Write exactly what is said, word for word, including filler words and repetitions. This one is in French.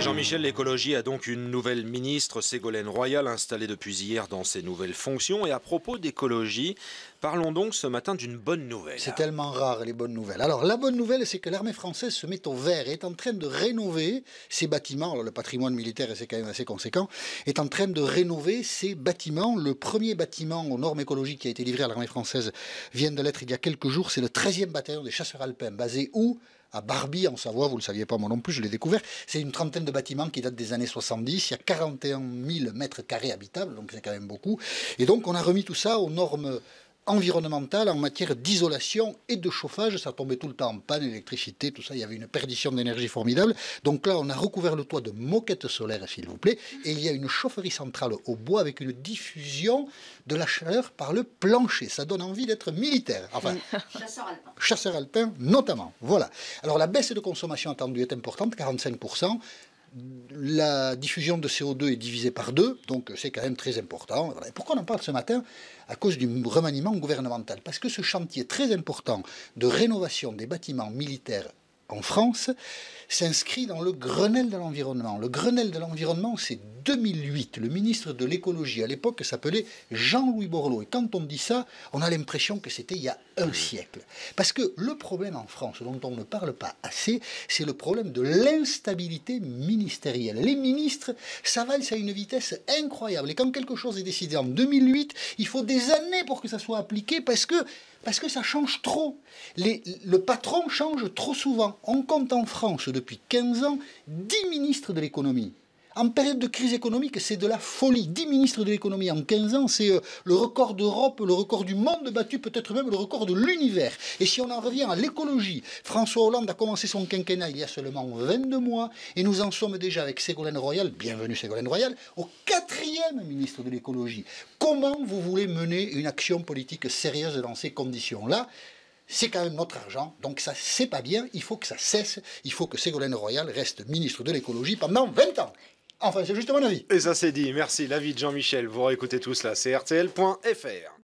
Jean-Michel, l'écologie a donc une nouvelle ministre, Ségolène Royal, installée depuis hier dans ses nouvelles fonctions. Et à propos d'écologie, parlons donc ce matin d'une bonne nouvelle. C'est tellement rare, les bonnes nouvelles. Alors, la bonne nouvelle, c'est que l'armée française se met au vert et est en train de rénover ses bâtiments. Alors, le patrimoine militaire, c'est quand même assez conséquent, est en train de rénover ses bâtiments. Le premier bâtiment aux normes écologiques qui a été livré à l'armée française vient de l'être il y a quelques jours. C'est le treizième bataillon des chasseurs alpins, basé où ? À Barbie, en Savoie, vous ne le saviez pas, moi non plus, je l'ai découvert. C'est une trentaine de bâtiments qui datent des années soixante-dix. Il y a quarante et un mille mètres carrés habitables, donc c'est quand même beaucoup. Et donc, on a remis tout ça aux normes environnementales en matière d'isolation et de chauffage. Ça tombait tout le temps en panne, électricité, tout ça. Il y avait une perdition d'énergie formidable. Donc là, on a recouvert le toit de moquettes solaires, s'il vous plaît. Et il y a une chaufferie centrale au bois avec une diffusion de la chaleur par le plancher. Ça donne envie d'être militaire. Enfin, chasseur alpin. Chasseur alpin, notamment. Voilà. Alors la baisse de consommation attendue est importante, quarante-cinq pour cent. La diffusion de C O deux est divisée par deux, donc c'est quand même très important. Et pourquoi on en parle ce matin? À cause du remaniement gouvernemental. Parce que ce chantier très important de rénovation des bâtiments militaires en France s'inscrit dans le Grenelle de l'environnement. Le Grenelle de l'environnement, c'est deux mille huit. Le ministre de l'écologie à l'époque s'appelait Jean-Louis Borloo. Et quand on dit ça, on a l'impression que c'était il y a un siècle. Parce que le problème en France, dont on ne parle pas assez, c'est le problème de l'instabilité ministérielle. Les ministres s'avalent à une vitesse incroyable. Et quand quelque chose est décidé en deux mille huit, il faut des années pour que ça soit appliqué parce que Parce que ça change trop. Les, le patron change trop souvent. On compte en France depuis quinze ans dix ministres de l'économie. En période de crise économique, c'est de la folie. dix ministres de l'économie en quinze ans, c'est euh, le record d'Europe, le record du monde battu, peut-être même le record de l'univers. Et si on en revient à l'écologie, François Hollande a commencé son quinquennat il y a seulement vingt-deux mois, et nous en sommes déjà avec Ségolène Royal, bienvenue Ségolène Royal, au quatrième ministre de l'écologie. Comment vous voulez mener une action politique sérieuse dans ces conditions-là ? C'est quand même notre argent, donc ça c'est pas bien, il faut que ça cesse, il faut que Ségolène Royal reste ministre de l'écologie pendant vingt ans. Enfin, c'est juste mon avis. Et ça c'est dit, merci, l'avis de Jean-Michel. Vous réécoutez tout cela, c'est R T L point F R.